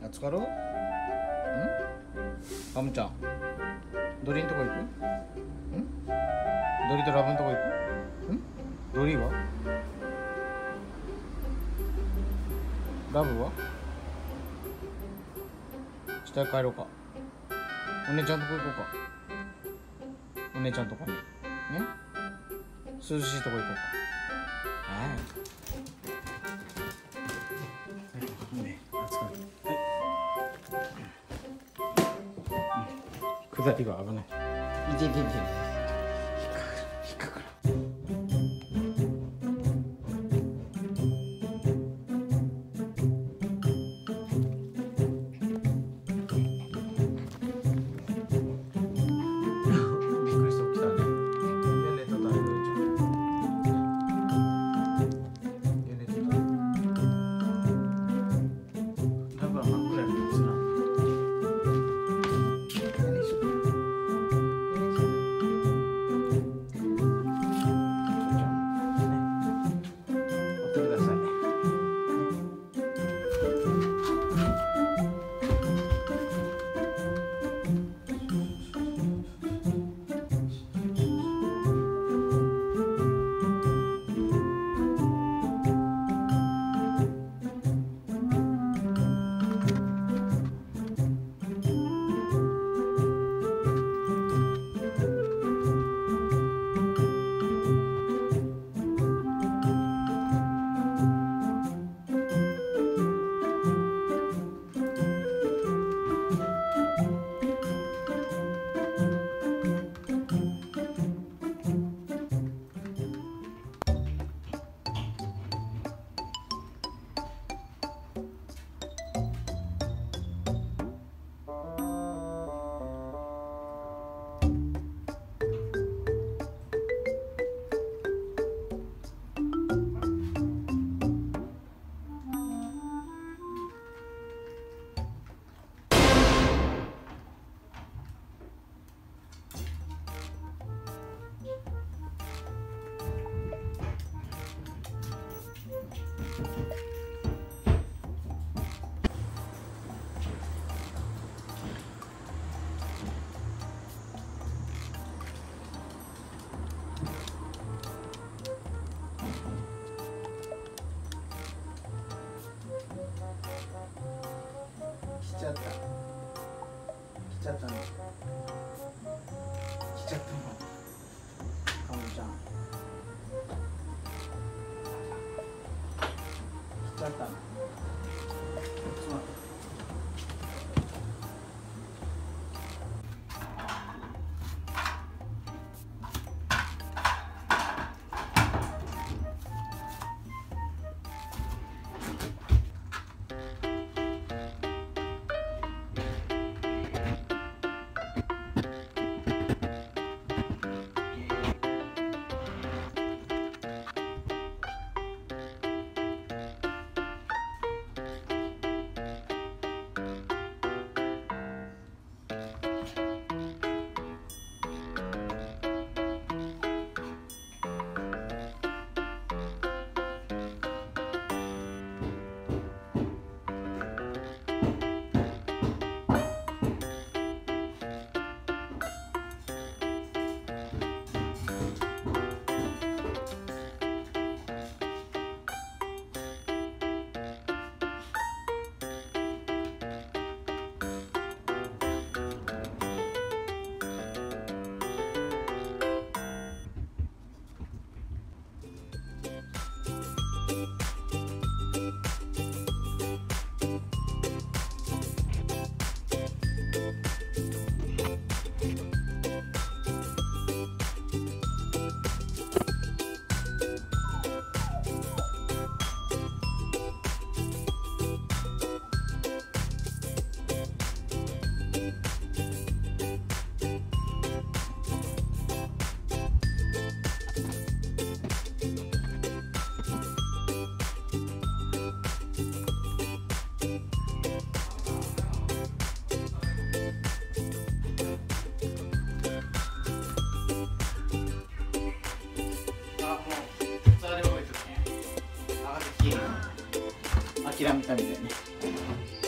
暑かろう？カムちゃん、ドリんとこ行く？ドリとラブんとこ行く？ドリは？ラブは？下へ帰ろうか。お姉ちゃんとこ行こうか。お姉ちゃんとこにね、涼しいとこ行こうか。はい。ね、暑かった。下りが危ない。いていていて。引っかかる。来ちゃったの。来ちゃったの。カムちゃん。来ちゃったの。諦めたみたいね。